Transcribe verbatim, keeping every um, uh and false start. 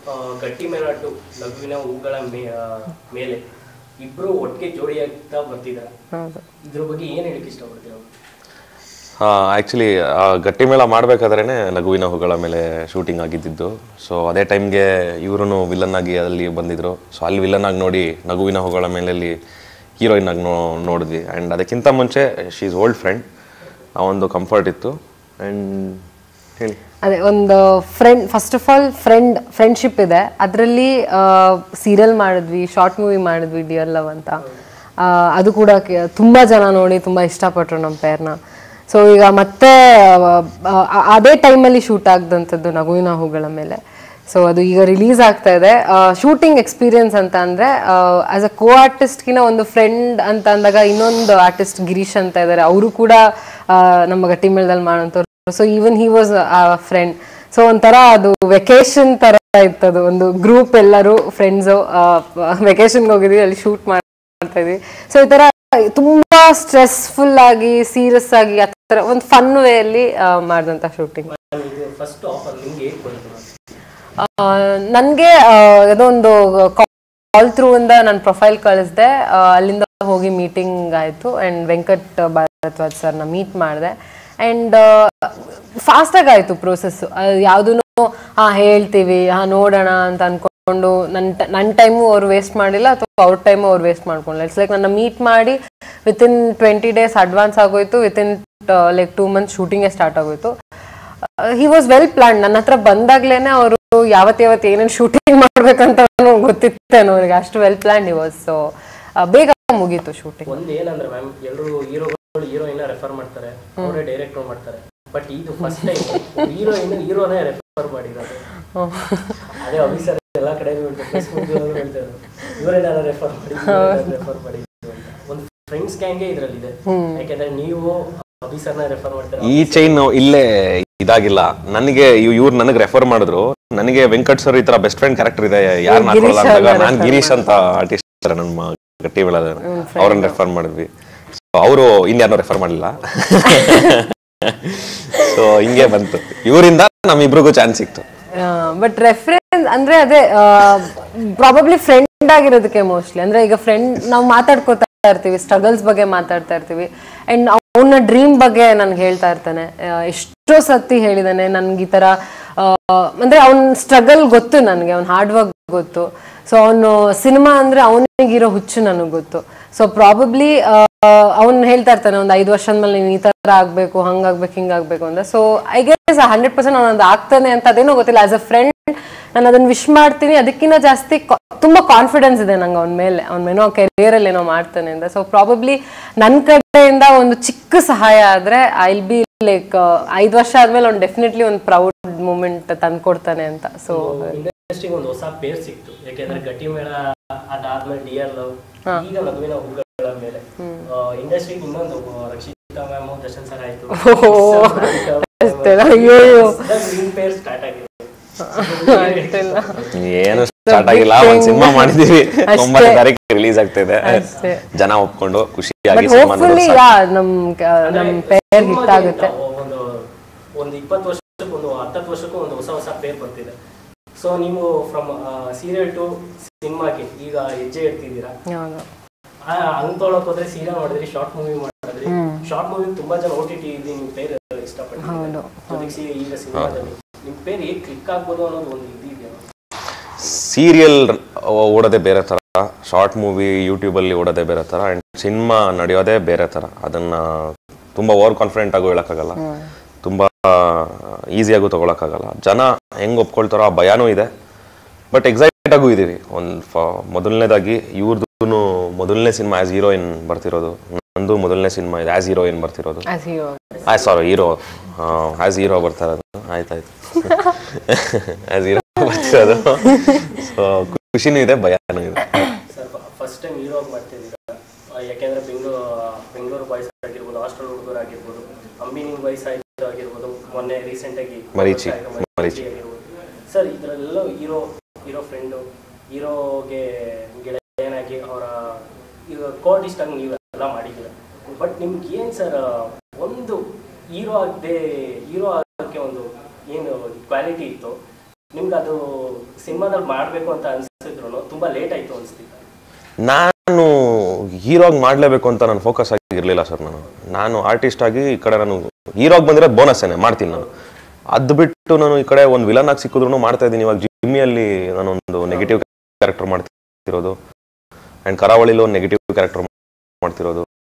ಗಟ್ಟಿ ಮೇಲಾಟು ನಗುವಿನ ಹೂಗಳ ಮೇಲೆ ಇಬ್ರು ಒಟ್ಟಿಗೆ ಜೋಡಿಯಾಗ್ತಾ ಬರ್ತಿದ್ದಾರೆ. ಇದ್ರ ಬಗ್ಗೆ ಏನ್ ಹೇಳಕ್ ಇಷ್ಟಪಡ್ತೀರಾ? ಆ್ಯಕ್ಚುಲಿ ಗಟ್ಟಿ ಮೇಳ ಮಾಡಬೇಕಾದ್ರೇ ನಗುವಿನ ಹೂಗಳ ಮೇಲೆ ಶೂಟಿಂಗ್ ಆಗಿದ್ದಿದ್ದು. ಸೊ ಅದೇ ಟೈಮ್ಗೆ ಇವರು ವಿಲನ್ ಆಗಿ ಅಲ್ಲಿ ಬಂದಿದ್ರು. ಸೊ ಅಲ್ಲಿ ವಿಲನ್ ಆಗಿ ನೋಡಿ ನಗುವಿನ ಹೂಗಳ ಮೇಲೆ ಹೀರೋಯಿನ್ ಆಗಿ ನೋ ನೋಡಿದ್ವಿ ಆ್ಯಂಡ್ ಅದಕ್ಕಿಂತ ಮುಂಚೆ ಶಿ ಈಸ್ ಓಲ್ಡ್ ಫ್ರೆಂಡ್. ಆ ಒಂದು ಕಂಫರ್ಟ್ ಇತ್ತು. ಆ್ಯಂಡ್ ಹೇಳಿ ಅದೇ ಒಂದು friend, first of all friend friendship ಇದೆ. ಅದರಲ್ಲಿ ಸೀರಿಯಲ್ ಮಾಡಿದ್ವಿ, ಶಾರ್ಟ್ ಮೂವಿ ಮಾಡಿದ್ವಿ ಡಿಯರ್ ಲವ್ ಅಂತ. ಅದು ಕೂಡ ತುಂಬ ಜನ ನೋಡಿ ತುಂಬ ಇಷ್ಟಪಟ್ಟರು ನಮ್ಮ ಪೇರ್ನ. ಸೊ ಈಗ ಮತ್ತೆ ಅದೇ ಟೈಮಲ್ಲಿ ಶೂಟ್ ಆಗ್ದಂಥದ್ದು ನಗುವಿನ ಹೂಗಳ ಮೇಲೆ. ಸೊ ಅದು ಈಗ ರಿಲೀಸ್ ಆಗ್ತಾ ಇದೆ. ಶೂಟಿಂಗ್ ಎಕ್ಸ್ಪೀರಿಯನ್ಸ್ ಅಂತ ಅಂದರೆ ಆ್ಯಸ್ ಅ ಕೋ ಆರ್ಟಿಸ್ಟ್ಗಿನ ಒಂದು ಫ್ರೆಂಡ್ ಅಂತ ಅಂದಾಗ ಇನ್ನೊಂದು ಆರ್ಟಿಸ್ಟ್ ಗಿರೀಶ್ ಅಂತ ಇದ್ದಾರೆ, ಅವರು ಕೂಡ ನಮ್ಮ ಗಟ್ಟಿ ಮೇಳದಲ್ಲಿ ಮಾಡೋಂಥವ್ರು. So even he was a friend. So ಒಂಥರ ಅದು ವೆಕೇಶನ್ ಥರ ಇತ್ತದು. ಒಂದು ಗ್ರೂಪ್ ಎಲ್ಲರೂ ಫ್ರೆಂಡ್ಸು ವೆಕೇಶನ್ಗೆ ಹೋಗಿದ್ವಿ, ಅಲ್ಲಿ ಶೂಟ್ ಮಾಡ್ತಾ ಇದ್ವಿ. ಸೊ ಈ ಥರ ತುಂಬಾ ಸ್ಟ್ರೆಸ್ಫುಲ್ ಆಗಿ ಸೀರಿಯಸ್ ಆಗಿ ಆ ಥರ ಒಂದು ಫನ್ ವೇ ಅಲ್ಲಿ ಮಾಡಿದಂಥ ಶೂಟಿಂಗ್. ನನಗೆ ಅದೊಂದು ಕಾಲ್ ಥ್ರೂ ಇಂದ ನನ್ನ ಪ್ರೊಫೈಲ್ ಕಳಿಸ್ದೆ. ಅಲ್ಲಿಂದ ಹೋಗಿ ಮೀಟಿಂಗ್ ಆಯಿತು ಆ್ಯಂಡ್ ವೆಂಕಟ್ ಭಾರದ್ವಾಜ್ ಸರ್ನ ಮೀಟ್ ಮಾಡಿದೆ. ಆ್ಯಂಡ್ ಫಾಸ್ಟಾಗಿ ಆಯಿತು ಪ್ರೋಸೆಸ್ಸು. ಯಾವುದೂ ಹಾಂ ಹೇಳ್ತೀವಿ, ಹಾಂ ನೋಡೋಣ ಅಂತ ಅಂದ್ಕೊಂಡು ನನ್ನ ನನ್ನ ಟೈಮು ಅವ್ರು ವೇಸ್ಟ್ ಮಾಡಿಲ್ಲ ಅಥವಾ ಅವ್ರ ಟೈಮು ಅವ್ರು ವೇಸ್ಟ್ ಮಾಡ್ಕೊಂಡಿಲ್ಲ. ಇಟ್ಸ್ ಲೈಕ್ ನನ್ನ ಮೀಟ್ ಮಾಡಿ ವಿತಿನ್ ಟ್ವೆಂಟಿ ಡೇಸ್ ಅಡ್ವಾನ್ಸ್ ಆಗೋಯ್ತು. ವಿತಿನ್ ಲೈಕ್ ಟೂ ಮಂತ್ಸ್ ಶೂಟಿಂಗೇ ಸ್ಟಾರ್ಟ್ ಆಗೋಯ್ತು. He was well plan. ನನ್ನ ಹತ್ರ ಬಂದಾಗ್ಲೇ ಅವರು ಯಾವತ್ತು ಯಾವತ್ತು ಏನೇನು ಶೂಟಿಂಗ್ ಮಾಡ್ಬೇಕಂತ ಗೊತ್ತಿತ್ತೇನೋ ಅವ್ರಿಗೆ, ಅಷ್ಟು well plan he was. So ಬೇಗ ಮುಗೀತು ಶೂಟಿಂಗ್. ಒಂದು ಏನಂದ್ರೆ ಮ್ಯಾಮ್, ಎಲ್ಲರೂ ಹೀರೋಗಳು ಹೀರೋಯಿನ್ ರೆಫರ್ ಮಾಡ್ತಾರೆ, ಅವರೇ ಡೈರೆಕ್ಟ್ ಮಾಡ್ತಾರೆ. ಬಟ್ ಇದು ಫಸ್ಟ್ ಟೈಮ್ ಹೀರೋಯಿನ್ ಹೀರೋನೇ ರೆಫರ್ ಮಾಡಿರೋದು. ಅದೇ ಅಭಿಸರ್ ಎಲ್ಲ ಕಡೆ ಹೇಳ್ತಾರೆ ಇವರೇನ ರೆಫರ್ ಮಾಡಿ ರೆಫರ್ ಮಾಡಿ ಒಂದು ಫ್ರೆಂಡ್ಸ್ ಗ್ಯಾಂಗೇ ಇದರಲ್ಲಿದೆ. ಯಾಕೆಂದ್ರೆ ನೀವು ಅಭಿಸರ್ನ ರೆಫರ್ ಮಾಡ್ತಾರೆ. ಈ ಚೈನ್ ಇಲ್ಲೇ ಇದಾಗಿಲ್ಲ. ನನಗೆ ಇವ್ರು ನನಗೆ ರೆಫರ್ ಮಾಡಿದ್ರು. ನನಗೆ ವೆಂಕಟ್ ಸರ್ ಈ ತರ ಬೆಸ್ಟ್ ಫ್ರೆಂಡ್ ಕ್ಯಾರೆಕ್ಟರ್ ಇದೆ, ಯಾರು ಮಾಡ್ಕೊಳ್ಳಲ್ಲ ಅಂದಾಗ ನಾನು ಗಿರೀಶ್ ಅಂತ ಆರ್ಟಿಸ್ಟ್ ನಮ್ಮ ಗಟ್ಟಿ ಮೇಳ ಅವ್ರನ್ನ ರೆಫರ್ ಮಾಡಿದ್ವಿ. ಅವರು ಇನ್ಯಾರನ್ನೂ ರೆಫರ್ ಮಾಡಲಿಲ್ಲ. ಸೊ ಹಿಂಗೆ ಬಂತು. ಇವರಿಂದ ನಮ್ಮಿಬ್ರಿಗೂ ಚಾನ್ಸ್ ಸಿಕ್ತು. ಬಟ್ ರೆಫರೆನ್ಸ್ ಅಂದ್ರೆ ಅದೇ ಪ್ರಾಬಬ್ಲಿ ಫ್ರೆಂಡ್ ಆಗಿರೋದಕ್ಕೆ ಮೋಸ್ಟ್ಲಿ. ಅಂದ್ರೆ ಈಗ ಫ್ರೆಂಡ್ ನಾವು ಮಾತಾಡ್ಕೋತಾ ಇರ್ತೀವಿ, ಸ್ಟ್ರಗಲ್ಸ್ ಬಗ್ಗೆ ಮಾತಾಡ್ತಾ ಇರ್ತೀವಿ. ಅಂಡ್ ಅವನ ಡ್ರೀಮ್ ಬಗ್ಗೆ ನನ್ಗೆ ಹೇಳ್ತಾ ಇರ್ತಾನೆ. ಎಷ್ಟೋ ಸತಿ ಹೇಳಿದಾನೆ ನನ್ಗೆ ಈ ತರ, ಅಂದ್ರೆ ಅವ್ನ ಸ್ಟ್ರಗಲ್ ಗೊತ್ತು ನನಗೆ, ಅವ್ನ ಹಾರ್ಡ್ ವರ್ಕ್ ಗೊತ್ತು. ಸೊ ಅವನು ಸಿನಿಮಾ ಅಂದ್ರೆ ಅವನಿಗಿರೋ ಹುಚ್ಚು ನನಗೆ ಗೊತ್ತು. ಸೊ ಪ್ರಾಬಬ್ಲಿ ಅವ್ನು ಹೇಳ್ತಾ ಇರ್ತಾನೆ ಒಂದು ಐದು ವರ್ಷದ ಮೇಲೆ ನೀನು ಈ ತರ ಆಗ್ಬೇಕು, ಹಂಗಾಗ್ಬೇಕು, ಹಿಂಗಾಗ್ಬೇಕು ಅಂತ. So I guess hundred percent ಅವನದು ಆಗ್ತಾನೆ ಅಂತ ಅದೇನೋ ಗೊತ್ತಿಲ್ಲ. ಆಸ್ ಅ ಫ್ರೆಂಡ್ ನಾನು ಅದನ್ನ ವಿಶ್ ಮಾಡ್ತೀನಿ. ಅದಕ್ಕಿಂತ ಜಾಸ್ತಿ ತುಂಬಾ ಕಾನ್ಫಿಡೆನ್ಸ್ ಇದೆ ನಂಗೆ ಅವನ ಮೇಲೆ, ಅವ್ನ ಮೇನೋ ಕೆರಿಯರ್ ಅಲ್ಲಿ ಏನೋ ಮಾಡ್ತಾನೆ ಅಂತ. ಸೊ ಪ್ರಾಬಬ್ಲಿ ನನ್ನ ಕಡೆಯಿಂದ ಒಂದು ಚಿಕ್ಕ ಸಹಾಯ ಆದ್ರೆ ಐ ವಿಲ್ ಬಿ ಲೈಕ್ ಐದು ವರ್ಷ ಆದ್ಮೇಲೆ ಅವ್ನು ಡೆಫಿನೆಟ್ಲಿ ಒಂದು ಪ್ರೌಡ್ ಮೂಮೆಂಟ್ ತಂದ್ಕೊಡ್ತಾನೆ ಅಂತ. ಸೊ ಇಂಡಸ್ಟ್ರಿಗೆ ಒಂದು ಹೊಸ ಪೇರ್ ಸಿಕ್ತು. ಯಾಕೆಂದ್ರೆ ಗಟ್ಟಿ ಮೇಳ ಅದಾದ್ಮೇಲೆ ಡಿಯರ್ ಲವ್, ಈಗ ನಗುವಿನ ಹೂಗಳ ಮೇಲೆ ಇಂಡಸ್ಟ್ರಿಗೆ ಇನ್ನೊಂದು ರಕ್ಷಿತಾ ಮ್ಯಾಮ್, ದರ್ಶನ್ ಸರ್ ಆಯ್ತು, ಪೇರ್ ಸ್ಟಾರ್ಟ್ ಆಗಿದೆ. ಏನು ಸ್ಟಾರ್ಟ್ ಆಗಿಲ್ಲ, ಒಂದ್ ಸಿನಿಮಾ ಮಾಡಿದೀವಿ, ಒಂಬತ್ತು ತಾರೀಕು ರಿಲೀಸ್ ಆಗ್ತಾ ಇದೆ. ಜನ ಒಪ್ಕೊಂಡು ಖುಷಿಯಾಗಿ ಒಂದು ಒಂದು ಇಪ್ಪತ್ತು ವರ್ಷಕ್ಕೂ ಒಂದು ಹತ್ತತ್ತು ವರ್ಷಕ್ಕೂ ಒಂದು ಹೊಸ ಹೊಸ ಪೇರ್ ಬರ್ತಿದೆ. ಸೊ ನೀವು ಫ್ರಮ್ ಸೀರಿಯಲ್ ಟು ಸಿನಿಮಾಗೆ ಈಗ ಹೆಜ್ಜೆ ಇಡ್ತಿದ್ದೀರಾ. ಹಂಗ್ ತೊಗೊಳಕ್ ಹೋದ್ರೆ ಸೀರಿಯಲ್ ಮಾಡಿದ್ರಿ, ಶಾರ್ಟ್ ಮೂವಿ ಮಾಡಿದ್ರಿ. ಶಾರ್ಟ್ ಮೂವಿ ತುಂಬಾ ಜನ ಓ ಟಿ ಟಿ ನಿಮ್ ಪೇರ್ ಇಷ್ಟಪಡ್ತಾರೆ. ಈಗ ಸಿನಿಮಾದಲ್ಲಿ ನಿಮ್ ಪೇರ್ ಹೇಗೆ ಕ್ಲಿಕ್ ಆಗ್ಬೋದು ಅನ್ನೋದು ಒಂದು ಇದೆಯಾ? ಸೀರಿಯಲ್ ಓಡೋದೇ ಬೇರೆ ತರ, ಶಾರ್ಟ್ ಮೂವಿ ಯೂಟ್ಯೂಬಲ್ಲಿ ಓಡೋದೇ ಬೇರೆ ತರ, ಅಂಡ್ ಸಿನಿಮಾ ನಡೆಯೋದೇ ಬೇರೆ ತರ. ಅದನ್ನ ತುಂಬಾ ಓವರ್ ಕಾನ್ಫಿಡೆಂಟ್ ಆಗೋ ಹೇಳಕ್ಕಾಗಲ್ಲ, ತುಂಬಾ ಈಸಿಯಾಗೂ ತಗೊಳಕ್ಕಾಗಲ್ಲ. ಜನ ಹೆಂಗ್ ಒಪ್ಕೊಳ್ತಾರೋ ಆ ಭಯಾನೂ ಇದೆ. ಬಟ್ ಎಕ್ಸೈಟ್ ಆಗೂ ಇದೀವಿ. ಒಂದು ಮೊದಲನೇದಾಗಿ ಇವ್ರದ್ದು ಮೊದಲನೇ ಸಿನಿಮಾ ಆಸ್ ಹೀರೋಯಿನ್ ಬರ್ತಿರೋದು, ನಂದು ಮೊದಲನೇ ಸಿನಿಮಾ ಇದೆ ಆಸ್ ಹೀರೋಯಿನ್ ಬರ್ತಿರೋದು. I sorry hero as hero ಬರ್ತಾ ಇರೋದು. ಆಯ್ತಾಯ್ತು, ಆಸ್ ಹೀರೋ ಬರ್ತಿರೋದು. ಸೊ ಖುಷಿನೂ ಇದೆ, ಭಯಾನೂ ಇದೆ. ಫಸ್ಟ್ ಟೈಮ್ ಹೀರೋ ಮಾಡ್ತಿದ್ದೀರಾ. ಯಾಕೆಂದ್ರೆ ಬೆಂಗಳೂರು ಬೆಂಗಳೂರು ಬಾಯ್ಸ್ ಆಗಿರ್ಬೋದು, ಹಾಸ್ಟೆಲ್ ಹುಡುಗರು ಆಗಿರ್ಬೋದು, ಅಂಬಿನಿಂಗ್ ಬಾಯ್ಸ್ ಆಗಿರ್ಬೋದು, ಮೊನ್ನೆ ರೀಸೆಂಟ್ ಆಗಿ ಮರೀಚಿ ಮರೀಚಿ ಆಗಿರ್ಬೋದು. ಸರ್ ಇದರಲ್ಲೆಲ್ಲ ಹೀರೋ ಹೀರೋ ಫ್ರೆಂಡು, ಹೀರೋಗೆ ಗೆಳೆಯನಾಗಿ ಅವರ ಈಗ ಕೋಆರ್ಟಿಸ್ಟ್ ಆಗಿ ನೀವೆಲ್ಲ ಮಾಡಿದ್ದೀರ. ಬಟ್ ನಿಮ್ಗೆ ಏನು ಸರ್ ಒಂದು ಹೀರೋ ಆಗದೆ ಹೀರೋ ಆಗೋಕ್ಕೆ ಒಂದು ಏನು ಕ್ವಾಲಿಟಿ ಇತ್ತು, ನಿಮ್ಗೆ ಅದು ಸಿನಿಮಾದಲ್ಲಿ ಮಾಡಬೇಕು ಅಂತ ಅನ್ಸಿದ್ರು ತುಂಬಾ ಲೇಟ್ ಆಯ್ತು ಅನ್ಸ್ತಿತ್ತು? ನಾನು ಹೀರೋಗಿ ಮಾಡಲೇಬೇಕು ಅಂತ ನಾನು ಫೋಕಸ್ ಆಗಿರಲಿಲ್ಲ ಸರ್. ನಾನು ನಾನು ಆರ್ಟಿಸ್ಟ್ ಆಗಿ ಈ ಕಡೆ ನಾನು ಹೀರೋಗಿ ಬಂದಿರೋದು ಬೋನಸ್ಸೇನೆ, ಮಾಡ್ತೀನಿ ನಾನು. ಅದು ಬಿಟ್ಟು ನಾನು ಈ ಕಡೆ ಒಂದು ವಿಲನ್ ಆಗಿ ಸಿಕ್ಕಿದ್ರು ಮಾಡ್ತಾ ಇದ್ದೀನಿ. ಇವಾಗ ಜಿಮ್ಮಿಯಲ್ಲಿ ನಾನೊಂದು ನೆಗೆಟಿವ್ ಕ್ಯಾರೆಕ್ಟರ್ ಮಾಡ್ತಿರೋದು, ಆ್ಯಂಡ್ ಕರಾವಳಿಲಿ ಒಂದು ನೆಗೆಟಿವ್ ಕ್ಯಾರೆಕ್ಟರ್ ಮಾಡ್ತಿರೋದು,